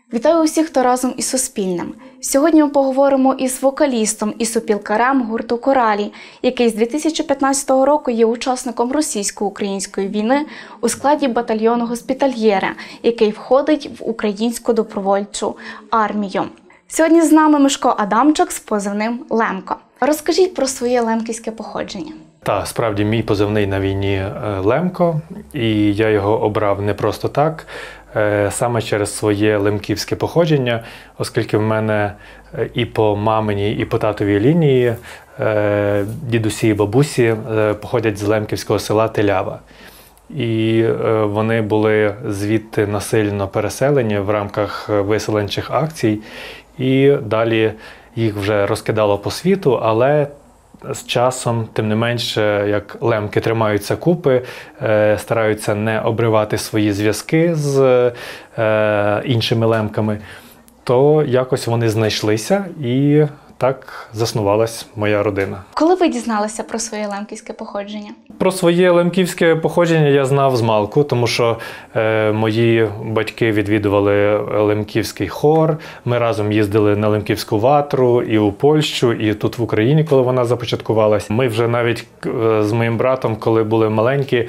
Вітаю усіх, хто разом із Суспільним. Сьогодні ми поговоримо із вокалістом і супілкарем гурту «Коралі», який з 2015 року є учасником російсько-української війни у складі батальйону «Госпітальєре», який входить в українську добровольчу армію. Сьогодні з нами Мишко Адамчик з позивним «Лемко». Розкажіть про своє лемківське походження. Так, справді, мій позивний на війні Лемко, і я його обрав не просто так, саме через своє лемківське походження, оскільки в мене і по маминій, і по татовій лінії дідусі і бабусі походять з лемківського села Телява. І вони були звідти насильно переселені в рамках виселенчих акцій, і далі їх вже розкидало по світу, але з часом, тим не менше, як лемки тримаються купи, стараються не обривати свої зв'язки з іншими лемками, то якось вони знайшлися і так заснувалась моя родина. Коли ви дізналися про своє лемківське походження? Про своє лемківське походження я знав змалку, тому що мої батьки відвідували лемківський хор, ми разом їздили на лемківську ватру і у Польщу, і тут в Україні, коли вона започаткувалась. Ми вже навіть з моїм братом, коли були маленькі,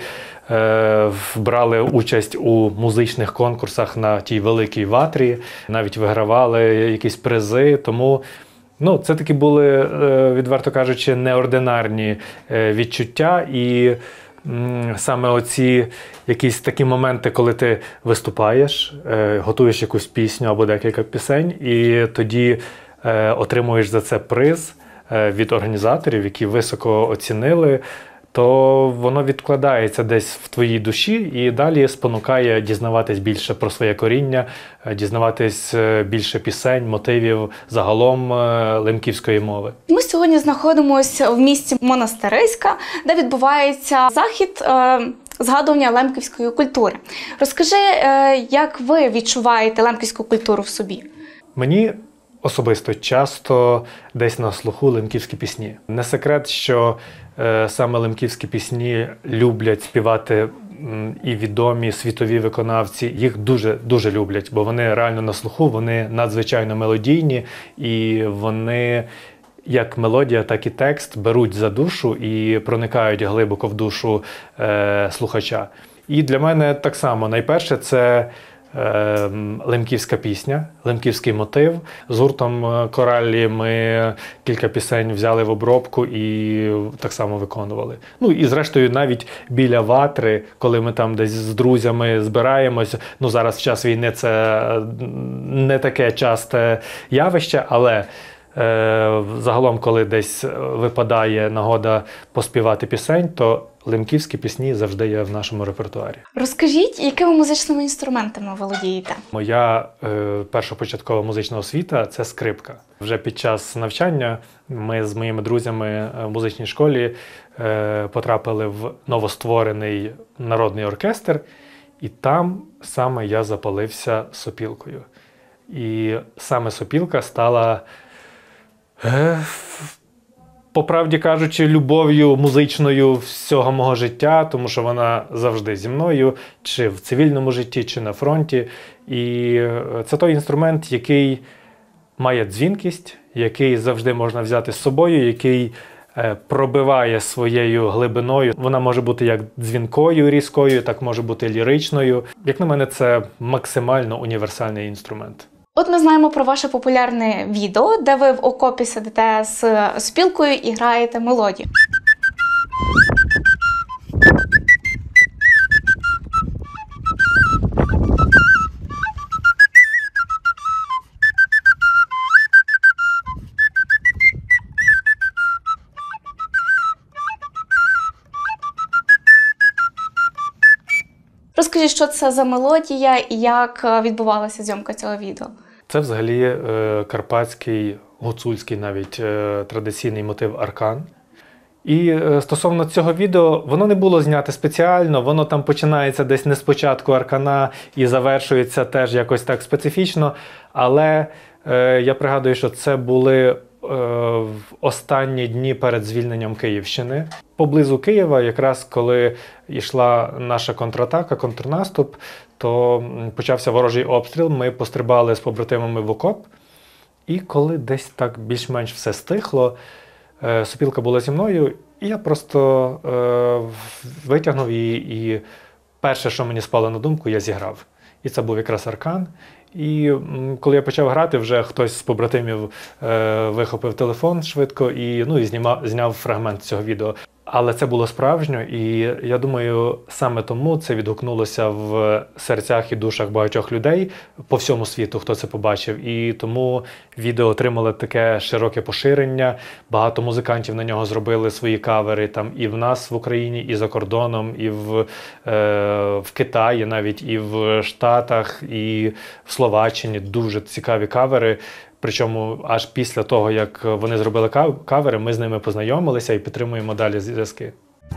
брали участь у музичних конкурсах на тій великій ватрі, навіть вигравали якісь призи, тому це такі були, відверто кажучи, неординарні відчуття, і саме оці якісь такі моменти, коли ти виступаєш, готуєш якусь пісню або декілька пісень, і тоді отримуєш за це приз від організаторів, які високо оцінили, то воно відкладається десь в твоїй душі і далі спонукає дізнаватись більше про своє коріння, дізнаватись більше пісень, мотивів загалом лемківської мови. Ми сьогодні знаходимося в місті Монастириська, де відбувається захід згадування лемківської культури. Розкажи, як ви відчуваєте лемківську культуру в собі? Мені особисто часто десь на слуху лемківські пісні. Не секрет, що саме лемківські пісні люблять співати і відомі світові виконавці. Їх дуже люблять, бо вони реально на слуху, вони надзвичайно мелодійні, і вони як мелодія, так і текст беруть за душу і проникають глибоко в душу слухача. І для мене так само найперше це лемківська пісня, лемківський мотив. З гуртом «Коралі» ми кілька пісень взяли в обробку і так само виконували. І зрештою навіть біля ватри, коли ми там десь з друзями збираємось, зараз в час війни це не таке часте явище, але загалом, коли десь випадає нагода поспівати пісень, то лемківські пісні завжди є в нашому репертуарі. Розкажіть, якими музичними інструментами володієте? Моя першопочаткова музична освіта – це скрипка. Вже під час навчання ми з моїми друзями в музичній школі потрапили в новостворений народний оркестр, і там саме я запалився сопілкою. І саме сопілка стала, по правді кажучи, любов'ю музичною всього мого життя, тому що вона завжди зі мною, чи в цивільному житті, чи на фронті. І це той інструмент, який має дзвінкість, який завжди можна взяти з собою, який пробиває своєю глибиною. Вона може бути як дзвінкою, різкою, так може бути ліричною. Як на мене, це максимально універсальний інструмент. От ми знаємо про ваше популярне відео, де ви в окопі сидите з сопілкою і граєте мелодію. Розкажіть, що це за мелодія і як відбувалася зйомка цього відео? Це взагалі карпатський, гуцульський навіть традиційний мотив аркан. І стосовно цього відео, воно не було знято спеціально, воно там починається десь не спочатку аркана і завершується теж якось так специфічно, але я пригадую, що це були в останні дні перед звільненням Київщини. Поблизу Києва, якраз коли йшла наша контратака, контрнаступ, то почався ворожий обстріл, ми пострибали з побратимами в окоп, і коли десь так більш-менш все стихло, сопілка була зі мною, і я просто витягнув її, і перше, що мені спало на думку, я зіграв. І це був якраз аркан. І коли я почав грати, вже хтось з побратимів вихопив телефон швидко і зняв фрагмент цього відео. Але це було справжньо, і я думаю, саме тому це відгукнулося в серцях і душах багатьох людей по всьому світу, хто це побачив. І тому відео отримало таке широке поширення, багато музикантів на нього зробили свої кавери там і в нас в Україні, і за кордоном, і в Китаї навіть, і в Штатах, і в Словаччині. Дуже цікаві кавери. Причому аж після того, як вони зробили кавери, ми з ними познайомилися і підтримуємо далі зв'язки.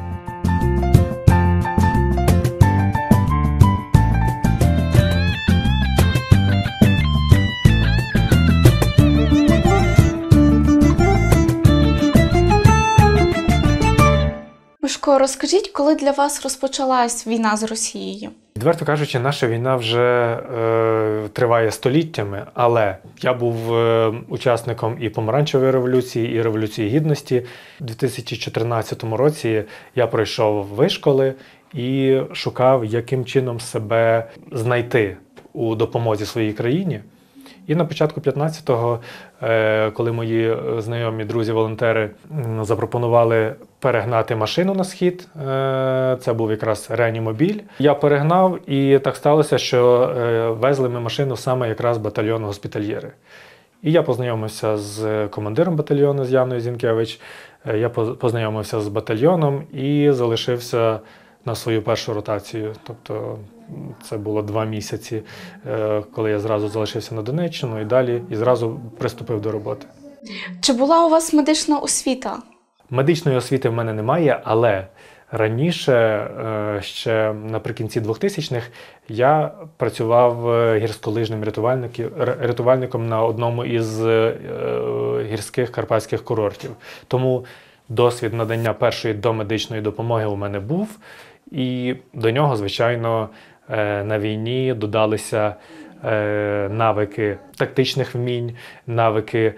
Мишко, розкажіть, коли для вас розпочалась війна з Росією? Відверто кажучи, наша війна вже триває століттями, але я був учасником і Помаранчевої революції, і Революції Гідності. У 2014 році я пройшов вишколи і шукав, яким чином себе знайти у допомозі своїй країні. І на початку 15-го, коли мої знайомі друзі-волонтери запропонували перегнати машину на схід, це був якраз реанімобіль, я перегнав, і так сталося, що везли ми машину саме якраз батальйон госпітальєри. І я познайомився з командиром батальйону, з Яною Зінкевич, я познайомився з батальйоном і залишився на свою першу ротацію. Тобто це було 2 місяці, коли я зразу залишився на Донеччину і зразу приступив до роботи. Чи була у вас медична освіта? Медичної освіти в мене немає, але раніше, ще наприкінці 2000-х, я працював гірськолижним рятувальником на одному із гірських карпатських курортів. Тому досвід надання першої домедичної допомоги у мене був, і до нього, звичайно, на війні додалися навики тактичних вмінь, навики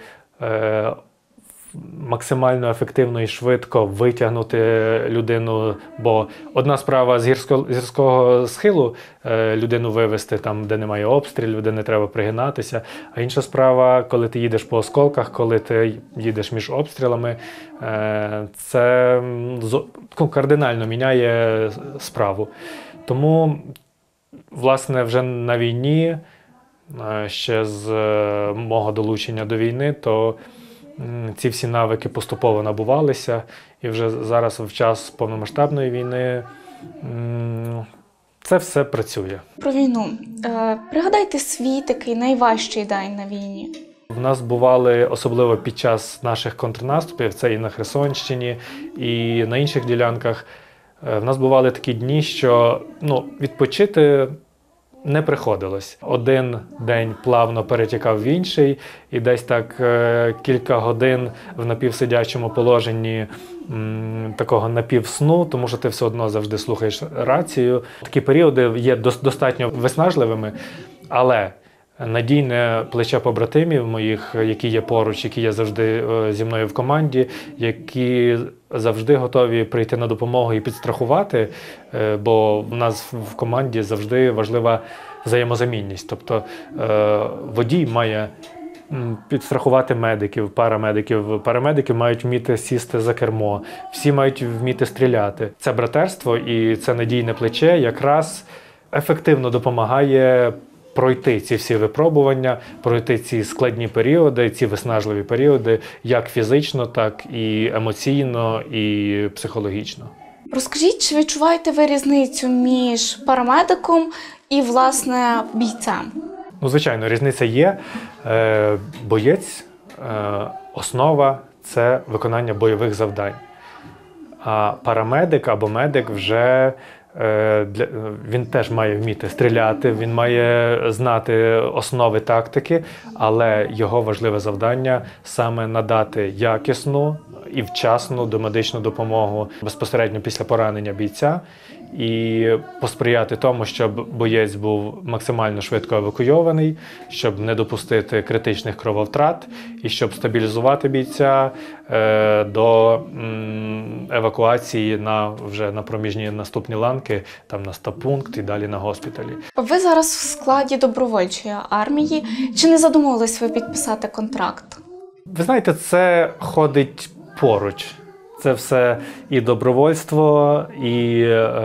максимально ефективно і швидко витягнути людину, бо одна справа з гірського схилу людину вивезти там, де немає обстрілів, де не треба пригинатися, а інша справа, коли ти їдеш по осколках, коли ти їдеш між обстрілами, це кардинально міняє справу. Тому, власне, вже на війні, ще з мого долучення до війни, то ці всі навики поступово набувалися, і вже зараз, в час повномасштабної війни, це все працює. Про війну. Пригадайте свій такий найважчий день на війні. В нас бували, особливо під час наших контрнаступів, це і на Херсонщині, і на інших ділянках, в нас бували такі дні, що відпочити не приходилось. Один день плавно перетікав в інший, і десь так кілька годин в напівсидячому положенні такого напівсну, тому що ти все одно завжди слухаєш рацію. Такі періоди є достатньо виснажливими, але надійне плече побратимів моїх, які є поруч, які є завжди зі мною в команді, які завжди готові прийти на допомогу і підстрахувати, бо в нас в команді завжди важлива взаємозамінність. Тобто водій має підстрахувати медиків, парамедиків. Парамедики мають вміти сісти за кермо, всі мають вміти стріляти. Це братерство і це надійне плече якраз ефективно допомагає пройти ці всі випробування, пройти ці складні періоди, ці виснажливі періоди, як фізично, так і емоційно, і психологічно. Розкажіть, чи відчуваєте ви різницю між парамедиком і, власне, бійцем? Звичайно, різниця є. Боєць, основа – це виконання бойових завдань. А парамедик або медик вже Він теж має вміти стріляти, він має знати основи тактики, але його важливе завдання саме надати якісну і вчасну домедичну допомогу безпосередньо після поранення бійця і посприяти тому, щоб боєць був максимально швидко евакуйований, щоб не допустити критичних крововтрат і щоб стабілізувати бійця до евакуації вже на проміжні наступні ланки, там на стаб-пункт і далі на госпіталі. Ви зараз в складі добровольчої армії. Чи не задумувались ви підписати контракт? Ви знаєте, це ходить поруч. Це все і добровольство, і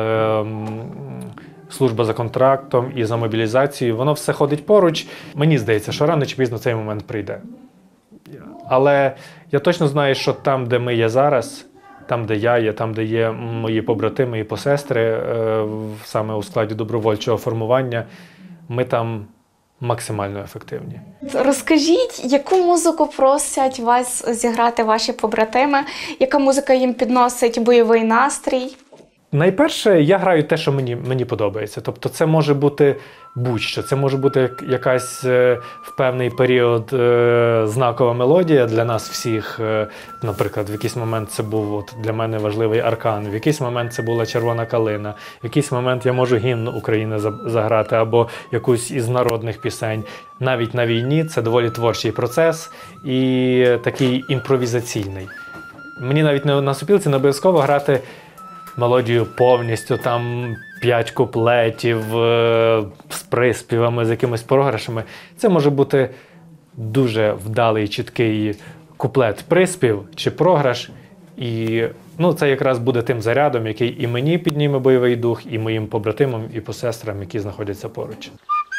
служба за контрактом, і за мобілізацією. Воно все ходить поруч. Мені здається, що рано чи пізно цей момент прийде. Але я точно знаю, що там, де ми є зараз, там, де я є, там, де є мої побратими і посестри, саме у складі добровольчого формування, ми там максимально ефективні. Розкажіть, яку музику просять вас зіграти ваші побратими? Яка музика їм підносить бойовий настрій? Найперше, я граю те, що мені подобається. Тобто це може бути будь-що. Це може бути якась в певний період знакова мелодія для нас всіх. Наприклад, в якийсь момент це був для мене важливий аркан, в якийсь момент це була червона калина, в якийсь момент я можу гімн України заграти або якусь із народних пісень. Навіть на війні це доволі творчий процес і такий імпровізаційний. Мені навіть на сопілці не обов'язково грати мелодію повністю, там 5 куплетів з приспівами, з якимись програшами. Це може бути дуже вдалий, чіткий куплет-приспів чи програш. І це якраз буде тим зарядом, який і мені підніме бойовий дух, і моїм побратимам, і посестрам, які знаходяться поруч.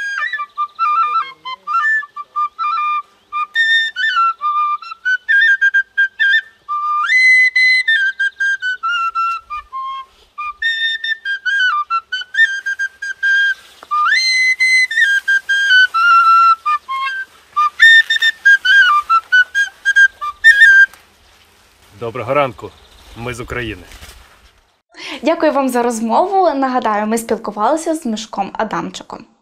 Доброго ранку, ми з України. Дякую вам за розмову. Нагадаю, ми спілкувалися з Мишком Адамчиком.